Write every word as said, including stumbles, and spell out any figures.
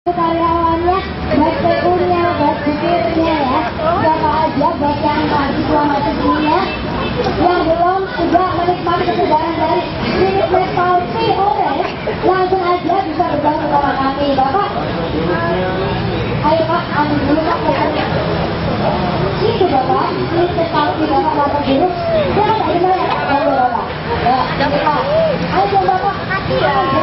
karyawannya, baik P U-nya, baik supirnya ya, siapa aja, baik yang mahasiswa mahasiswinya yang belum juga menikmati kesegaran dari Spirit Party Orange, langsung aja bisa bergabung sama kami, Bapak. Ayo Pak, ambil dulu Pak kopernya. Itu Bapak, Spirit Party Bapak warna biru. Siapa Pak? Ini saya, Bapak. Ya, Bapak. Ayo Bapak.